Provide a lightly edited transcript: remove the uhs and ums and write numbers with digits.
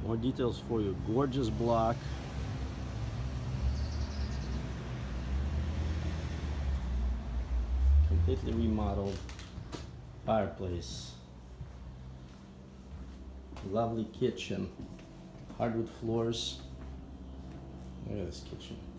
More details for you. Gorgeous block. Completely remodeled fireplace. Lovely kitchen. Hardwood floors. Look at this kitchen.